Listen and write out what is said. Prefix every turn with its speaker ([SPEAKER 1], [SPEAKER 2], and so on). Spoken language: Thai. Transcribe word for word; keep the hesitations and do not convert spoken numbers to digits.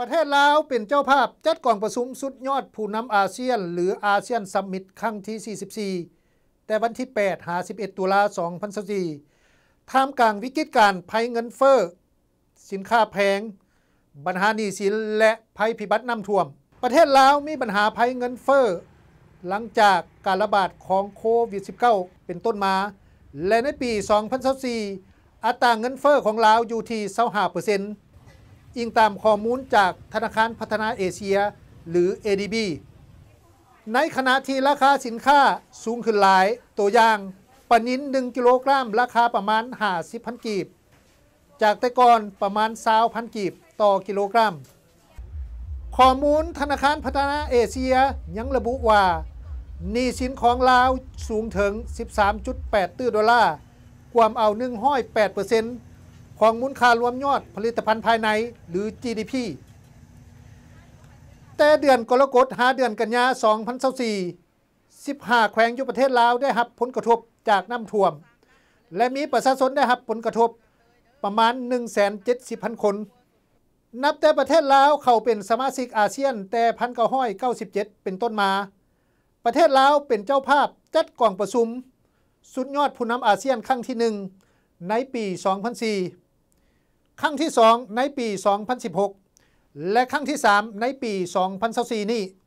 [SPEAKER 1] ประเทศลาวเป็นเจ้าภาพจัดกองประชุมสุดยอดผู้นำอาเซียนหรืออาเซียนซัมมิตครั้งที่สี่สิบสี่แต่วันที่แปดถึงสิบเอ็ดตุลาคมสองพันยี่สิบสี่ท่ามกลางวิกฤตการภัยเงินเฟ้อสินค้าแพงปัญหาหนี้สินและภัยพิบัติน้ำท่วมประเทศลาวมีปัญหาภัยเงินเฟ้อหลังจากการระบาดของโควิด สิบเก้า เป็นต้นมาและในปี สองพันยี่สิบสี่ อัตราเงินเฟ้อของลาวอยู่ที่ ยี่สิบห้าเปอร์เซ็นต์ อิงตามข้อมูลจากธนาคารพัฒนาเอเชียหรือ เอ ดี บี ในขณะที่ราคาสินค้าสูงขึ้นหลายตัวอย่างปลานิลหนึ่งกิโลกรัมราคาประมาณห้าสิบพันกีบจากแต่ก่อนประมาณยี่สิบพันกีบต่อกิโลกรัมข้อมูลธนาคารพัฒนาเอเชียยังระบุว่าหนี้สินของลาวสูงถึง สิบสามจุดแปด ตื้อดอลลาร์ความเอา หนึ่งร้อยแปดเปอร์เซ็นต์ ของมูลค่ารวมยอดผลิตภัณฑ์ภายในหรือ จี ดี พี แต่เดือนกรกฎาคมหาเดือนกันยายนสองพันยี่สิบสี่ สิบห้าแขวงอยู่ประเทศลาวได้รับผลกระทบจากน้ำท่วมและมีประชาชนได้รับผลกระทบประมาณ หนึ่งแสนเจ็ดสิบพัน คนนับแต่ประเทศลาวเข้าเป็นสมาชิกอาเซียนแต่หนึ่งพันเก้าร้อยเก้าสิบเจ็ดเป็นต้นมาประเทศลาวเป็นเจ้าภาพจัดกองประชุมสุดยอดผู้นำอาเซียนครั้งที่หนึ่งในปี สองพันสี่ ครั้งที่สองในปี สองพันสิบหก และครั้งที่สามในปี สองพันยี่สิบสี่ นี้